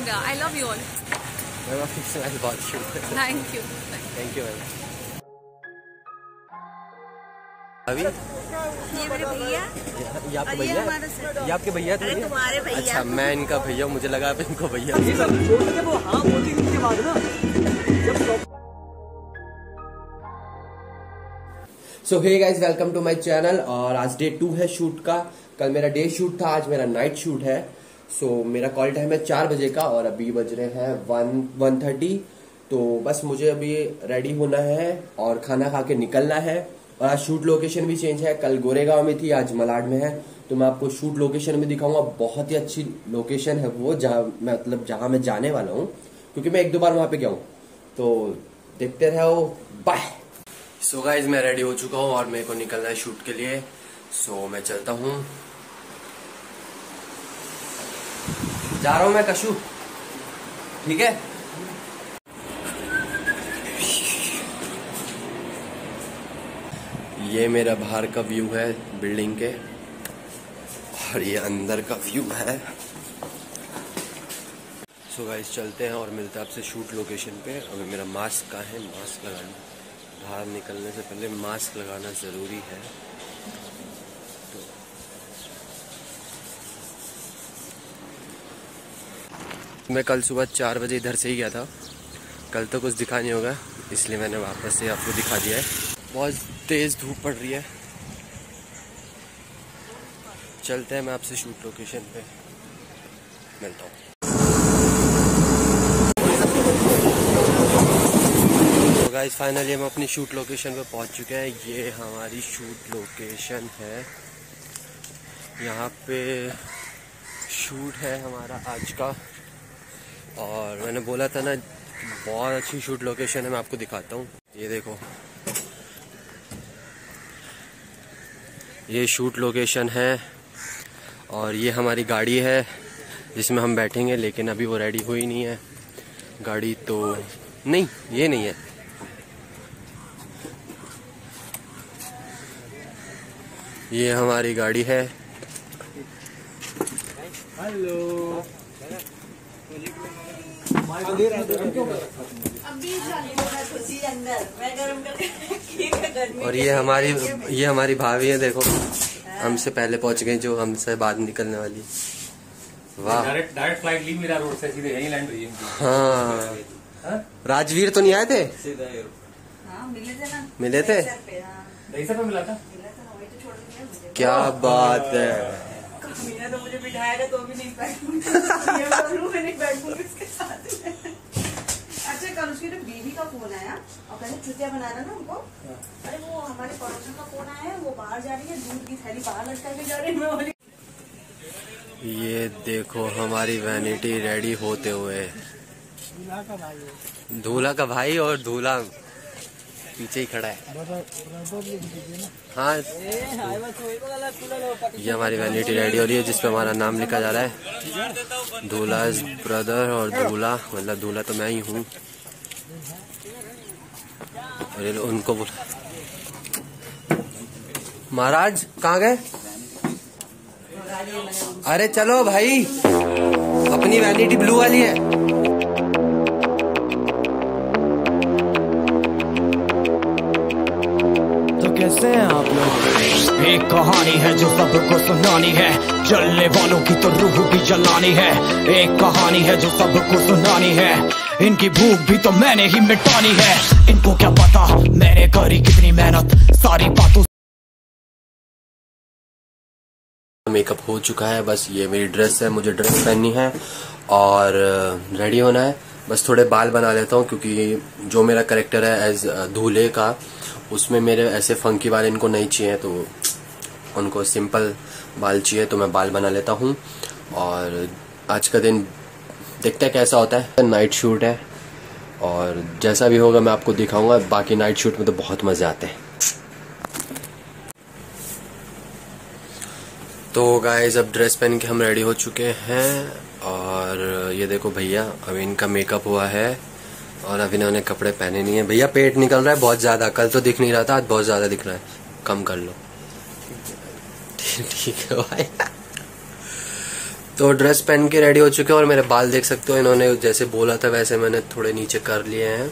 India. I love you all. Thank you. Thank you. अभी ये मेरे भैया, ये आपके भैया, ये आपके भैया थे? तुम्हारे भैया। अच्छा, मैं इनका भैया, मुझे लगा आप इनको भैया। So hey guys, welcome to my channel. और आज डे 2 है शूट का। कल मेरा डे शूट था, आज मेरा नाइट शूट है। सो मेरा कॉल टाइम है 4 बजे का और अभी बज रहे हैं 1:30। तो बस मुझे अभी रेडी होना है और खाना खा के निकलना है। और आज शूट लोकेशन भी चेंज है, कल गोरेगांव में थी, आज मलाड में है। तो मैं आपको शूट लोकेशन में दिखाऊंगा। बहुत ही अच्छी लोकेशन है वो, जहाँ मैं जाने वाला हूँ, क्योंकि मैं 1-2 बार वहां पे गया हूँ। तो देखते रहो, बाय। सो गाइज, मैं रेडी हो चुका हूँ और मेरे को निकलना है शूट के लिए। सो मैं चलता हूँ, जा रहा हूँ मैं कशु, ठीक है। ये मेरा बाहर का व्यू है बिल्डिंग के, और ये अंदर का व्यू है। सो गाइस, चलते हैं और मिलते हैं आपसे शूट लोकेशन पे। अभी मेरा मास्क कहाँ है? मास्क लगाना, बाहर निकलने से पहले मास्क लगाना ज़रूरी है। तो मैं कल सुबह 4 बजे इधर से ही गया था। कल तो कुछ दिखा नहीं होगा, इसलिए मैंने वापस से आपको दिखा दिया है। बहुत तेज़ धूप पड़ रही है। चलते हैं, मैं आपसे शूट लोकेशन पे मिलता हूँ। तो गाइस, फाइनली हम अपनी शूट लोकेशन पे पहुंच चुके हैं। ये हमारी शूट लोकेशन है, यहाँ पे शूट है हमारा आज का। और मैंने बोला था ना, बहुत अच्छी शूट लोकेशन है, मैं आपको दिखाता हूँ। ये देखो, ये शूट लोकेशन है। और ये हमारी गाड़ी है जिसमें हम बैठेंगे, लेकिन अभी वो रेडी हुई नहीं है गाड़ी। तो नहीं, ये नहीं है। ये हमारी गाड़ी है। हेलो, और ये हमारी भाभी है। देखो, हमसे पहले पहुंच गई, जो हमसे बाद निकलने वाली। वाह, डायरेक्ट फ्लाइट ली मेरा रोड से, सीधे यहीं लैंड हुई है। हाँ, राजवीर तो नहीं आए थे? हाँ, मिले थे। पे मिला था। क्या बात है। तो मुझे बिठाएगा तो भी नहीं बैठूंगी। अच्छा, कल उसकी तो बीवी का फोन आया और पहले छुट्टियां बना रहा ना उनको। अरे वो हमारे पड़ोसन का फोन आया है, वो बाहर जा रही है, दूध की थैली बाहर लटका के जा रही है। ये देखो, हमारी वैनिटी रेडी होते हुए। दूल्हा का भाई और दूल्हा पीछे ही खड़ा है। हाँ, ये हमारी वैनिटी रेडी हो रही है, जिसपे हमारा नाम लिखा जा रहा है, दूल्हा's ब्रदर। और दूल्हा मतलब दूल्हा तो मैं ही हूँ। उनको बोला, महाराज कहाँ गए? अरे चलो भाई, अपनी वैनिटी ब्लू वाली है। कैसे हैं आप लोग? एक कहानी है जो सबको सुनानी है, जलने वालों की तो रूह भी जलानी है। एक कहानी है जो सबको सुनानी है, इनकी भूख भी तो मैंने ही मिटानी है। इनको क्या पता मैंने करी कितनी मेहनत, सारी बातों। मेकअप हो चुका है, बस ये मेरी ड्रेस है, मुझे ड्रेस पहननी है और रेडी होना है। बस थोड़े बाल बना लेता हूँ, क्योंकि जो मेरा कैरेक्टर है एज दूल्हे का, उसमें मेरे ऐसे फंकी बाल इनको नहीं चाहिए, तो उनको सिंपल बाल चाहिए। तो मैं बाल बना लेता हूँ और आज का दिन देखते हैं कैसा होता है। नाइट शूट है और जैसा भी होगा मैं आपको दिखाऊंगा। बाकी नाइट शूट में तो बहुत मजे आते हैं। तो गाइस, अब ड्रेस पहन के हम रेडी हो चुके हैं। और ये देखो भैया, अभी इनका मेकअप हुआ है और अभी इन्होंने कपड़े पहने नहीं है। भैया, पेट निकल रहा है बहुत ज्यादा, कल तो दिख नहीं रहा था, आज बहुत ज्यादा दिख रहा है, कम कर लो। ठीक है भाई। तो ड्रेस पहन के रेडी हो चुके हैं और मेरे बाल देख सकते हो, इन्होंने जैसे बोला था वैसे मैंने थोड़े नीचे कर लिए हैं।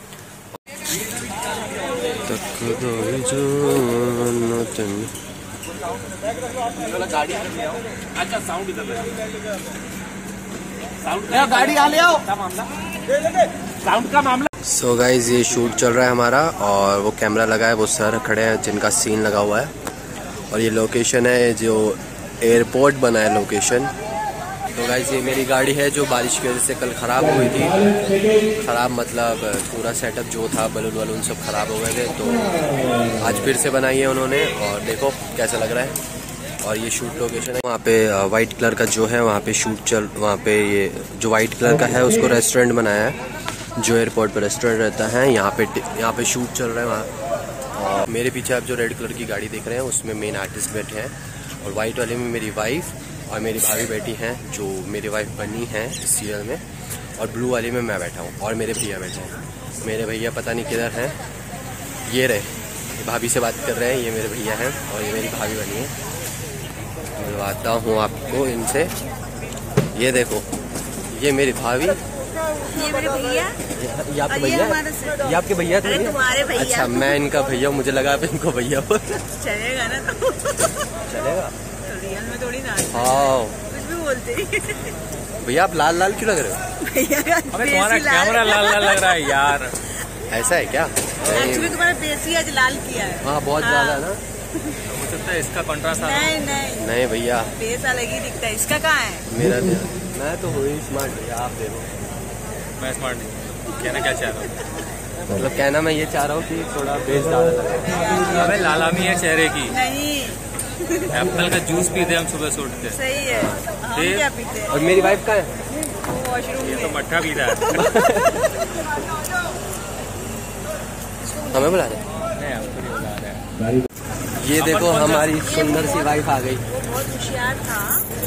गाड़ी आ ले आओ, साउंड का मामला। सो गाइज ये शूट चल रहा है हमारा और वो कैमरा लगा है, वो सर खड़े हैं जिनका सीन लगा हुआ है। और ये लोकेशन है जो एयरपोर्ट बना है लोकेशन। तो गाइज ये मेरी गाड़ी है जो बारिश की वजह से कल ख़राब हुई थी। ख़राब मतलब पूरा सेटअप जो था, बलून वलून सब ख़राब हो गए थे, तो आज फिर से बनाई है उन्होंने और देखो कैसा लग रहा है। और ये शूट लोकेशन है वहाँ पे वाइट कलर का जो है वहाँ पे शूट वहाँ पे ये जो वाइट कलर का है उसको रेस्टोरेंट बनाया है, जो एयरपोर्ट पर रेस्टोरेंट रहता है। यहाँ पे शूट चल रहा है वहाँ। और मेरे पीछे आप जो रेड कलर की गाड़ी देख रहे हैं उसमें मेन आर्टिस्ट बैठे हैं और वाइट वाले में मेरी वाइफ और मेरी भाभी बैठी हैं जो मेरी वाइफ बनी है इस सीरियल में। और ब्लू वाली में मैं बैठा हूँ और मेरे भैया बैठे हैं। मेरे भैया पता नहीं किधर हैं, ये रहे, भाभी से बात कर रहे हैं। ये मेरे भैया हैं और ये मेरी भाभी बनी है। मिलवाता हूँ आपको इनसे। ये देखो, ये मेरी भाभी, ये मेरे भैया, ये आपके भैया, ये आपके भैया थे? तुम्हारे भैया। अच्छा, मैं इनका भैया, मुझे लगा आप इनको भैया बोल। चलेगा ना तो चलेगा तो रियल में थोड़ी ना। हाँ कुछ भी बोलते भैया। आप लाल लाल क्यों लग रहे हो? भैया का तुम्हारा कैमरा लाल लाल लग रहा है यार। ऐसा है क्या? एक्चुअली तुम्हारा फेस ही आज लाल किया है। हाँ बहुत ज्यादा ना। हो सकता है इसका कंट्रास्ट। नहीं भैया फेस अलग ही दिखता है, इसका कहाँ है? मेरा मैं तो हुई स्मार्ट भैया, आप देखो। मैं स्मार्ट नहीं, कहना क्या चाह रहा हूँ? मतलब कहना मैं ये चाह रहा हूँ कि थोड़ा बेस ज्यादा लगे। अबे लालामी है चेहरे की। नहीं, एप्पल का जूस पीते हम सुबह से उठ के। सही है। हम क्या पीते हैं? और मेरी वाइफ कहाँ है? वो वॉशरूम ये तो में। मट्ठा पीता है। हमें बुला रहे? नहीं, आपको नहीं बुला रहा है। ये देखो हमारी सुंदर सी वाइफ आ गई। वो बहुत होशियार था।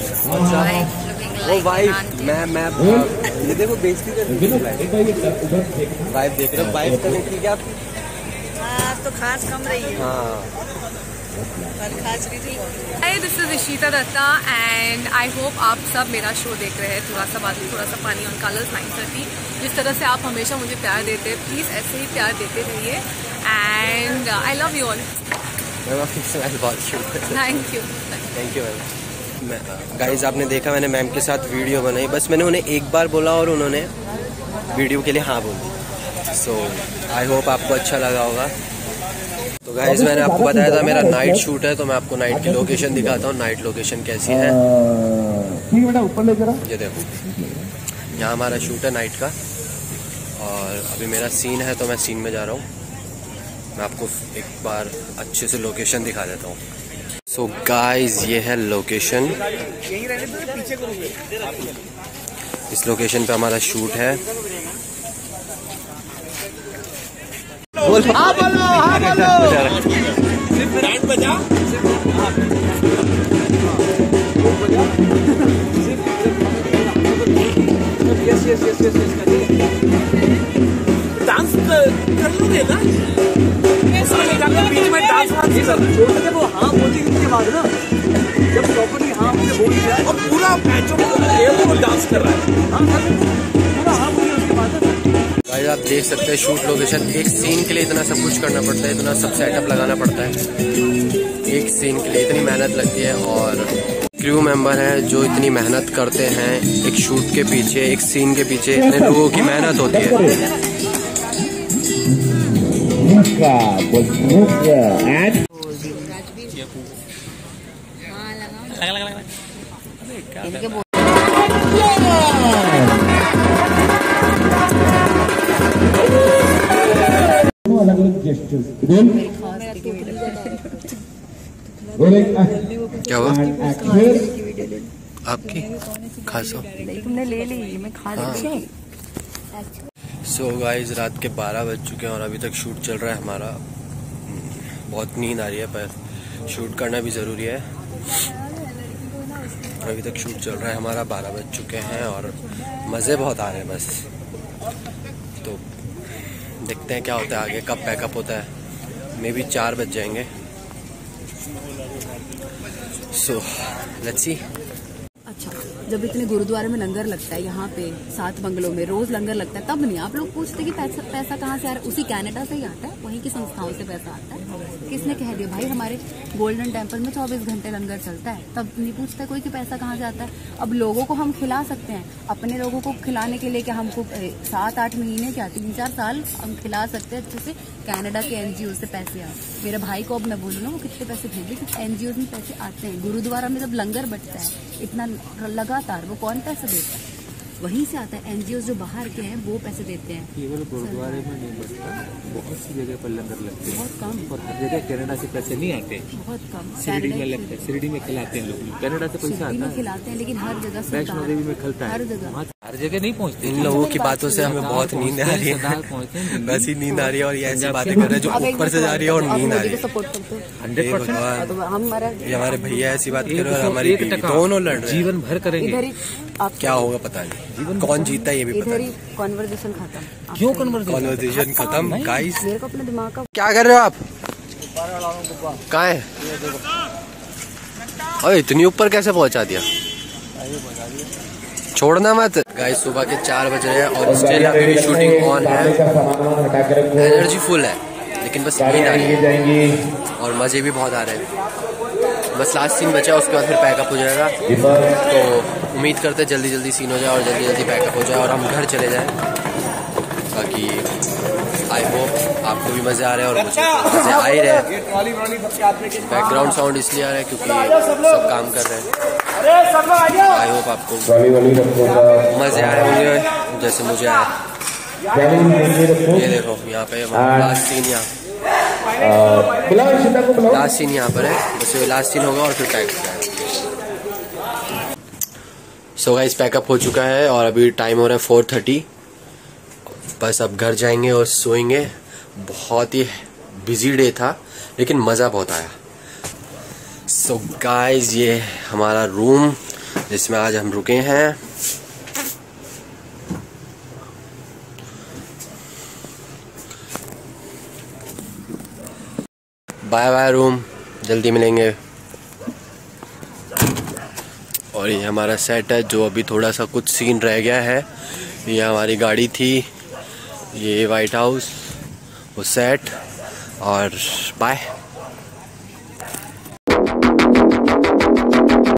वो वाइफ मैं ये देखो बेइज्जती कर रही है वाइफ। देख रहे हो वाइफ का देखिए क्या? हाँ तो खास कम रही है। हाँ कल खास रही थी। Hi, this is Ishita Datta and I hope आप सब मेरा शो देख रहे हैं। थोड़ा सा बात, थोड़ा सा पानी ऑन कलर्स 9:30। जिस तरह से आप हमेशा मुझे प्यार देते हैं, प्लीज़ ऐसे ही प्यार देते रहिए and I love you all. Thank you ma'am. Guys आपने देखा मैंने मैम के साथ वीडियो बनाई, बस मैंने उन्हें एक बार बोला और उन्होंने वीडियो के लिए हाँ बोली। सो आई होप आपको अच्छा लगा होगा। तो गाइज मैंने आपको बताया था मेरा नाइट शूट है, तो मैं आपको नाइट की लोकेशन दिखाता हूँ। नाइट लोकेशन कैसी है ये देखो। यहाँ हमारा शूट है नाइट का और अभी मेरा सीन है तो मैं सीन में जा रहा हूँ। मैं आपको एक बार अच्छे से लोकेशन दिखा देता हूँ। सो गाइज ये है लोकेशन। इस लोकेशन पे हमारा शूट है। बोलो हाँ बोलो हाँ बोलो। सिर्फ बैंड बजा, yes yes yes yes dance कर लोगे ना? बीच में डांस वो हाँ बोलती के बाद ना, जब प्रॉपर्ली हाँ मुझे बोल दिया और पूरा मैचों डांस कर रहा है। हाँ पूरा हाँ बोलिए उसके बाद। भाई आप देख सकते हैं शूट लोकेशन। एक सीन के लिए इतना सब कुछ करना पड़ता है, इतना सब सेटअप लगाना पड़ता है। एक सीन के लिए इतनी मेहनत लगती है और क्रू मेंबर है जो इतनी मेहनत करते हैं एक शूट के पीछे, एक सीन के पीछे इतने लोगों की मेहनत होती है। क्या हुआ आपकी? खासो तुमने ले ली, मैं खा ली। सो गाइज रात के 12 बज चुके हैं और अभी तक शूट चल रहा है हमारा। बहुत नींद आ रही है पर शूट करना भी ज़रूरी है। अभी तक शूट चल रहा है हमारा, 12 बज चुके हैं और मज़े बहुत आ रहे हैं बस। तो देखते हैं क्या होता है आगे, कब पैकअप होता है। मे बी 4 बज जाएंगे। So let's see. अच्छा जब इतने गुरुद्वारे में लंगर लगता है, यहाँ पे 7 बंगलों में रोज लंगर लगता है, तब नहीं आप लोग पूछते कि पैसा कहाँ से आ रहा है। उसी कनाडा से ही आता है, वहीं की संस्थाओं से पैसा आता है। किसने कह दिया भाई हमारे गोल्डन टेम्पल में 24 घंटे लंगर चलता है, तब नहीं पूछता कोई कि पैसा कहाँ से आता है। अब लोगों को हम खिला सकते हैं, अपने लोगों को खिलाने के लिए क्या हमको 7-8 महीने क्या 3-4 साल हम खिला सकते हैं अच्छे से। कनाडा के NGO से पैसे आए, मेरे भाई को अब मैं बोलूँ ना वो कितने पैसे भेजे, क्योंकि NGO में पैसे आते हैं। गुरुद्वारा में जब लंगर बचता है इतना लगातार, वो कौन पैसे देता है? वहीं से आता है। NGO जो बाहर के हैं वो पैसे देते हैं। केवल गुरुद्वारे में नहीं बचता, बहुत सी जगह पर लंगर लगते हैं, बहुत कम, और हर जगह कनाडा से पैसे नहीं आते, बहुत कम। शिरडी में लगते हैं, शिरडी में खिलाते हैं लोग, कनाडा से पैसा आता है, खिलाते हैं, लेकिन हर जगह वैष्णो देवी में खिलता है, हर जगह हर जगह नहीं पहुँचते। इन लोगों की बातों से हमें बहुत नींद आ रही है, वैसी नींद आ रही है और ये ऐसी बातें कर रहे हैं जो ऊपर से जा रही है और नींद आ रही है। सपोर्ट करते हैं 100%। ये हमारे भैया ऐसी बात कर रहे हैं और हमारी बीवी, दोनों लड़ रहे हैं। जीवन भर करेंगे, इधर ही आप क्या होगा पता नहीं, कौन जीता है ये भी पता इधर ही नहीं। कॉन्वर्जेशन खत्म। क्यों कॉन्वर्सेशन खत्म गाइस। मेरे को अपने दिमाग का क्या कर रहे हो आप? कहाँ है? अरे इतनी ऊपर कैसे पहुंचा दिया? छोड़ना मत गाइस। सुबह के 4 बज रहे हैं और स्टिल अभी भी शूटिंग ऑन है। एनर्जी फुल है, लेकिन बस नींद आ रही है और मजे भी बहुत आ रहे हैं। बस लास्ट सीन बचा, उसके बाद फिर पैकअप हो जाएगा। तो उम्मीद करते हैं जल्दी जल्दी सीन हो जाए और जल्दी जल्दी पैकअप हो जाए और हम घर चले जाएं। बाकी आई होप आपको भी मजे आ रहे हैं और मुझे मजे आ ही रहे हैं। बैकग्राउंड साउंड इसलिए आ रहा है क्योंकि सब काम कर रहे हैं। आई होप आपको मजे आ रहे होंगे जैसे मुझे आया। ये देखो यहाँ पे लास्ट सीन, लास्ट सीन यहाँ पर है, बस ये लास्ट सीन होगा और फिर पैक हो जाएगा। सो गाइस पैकअप हो चुका है और अभी टाइम हो रहा है 4:30। बस अब घर जाएंगे और सोएंगे। बहुत ही बिजी डे था लेकिन मज़ा बहुत आया। सो गाइस ये हमारा रूम जिसमें आज हम रुके हैं। बाय बाय रूम, जल्दी मिलेंगे। और ये हमारा सेट है, जो अभी थोड़ा सा कुछ सीन रह गया है। ये हमारी गाड़ी थी, ये वाइट हाउस, वो सेट, और बाय।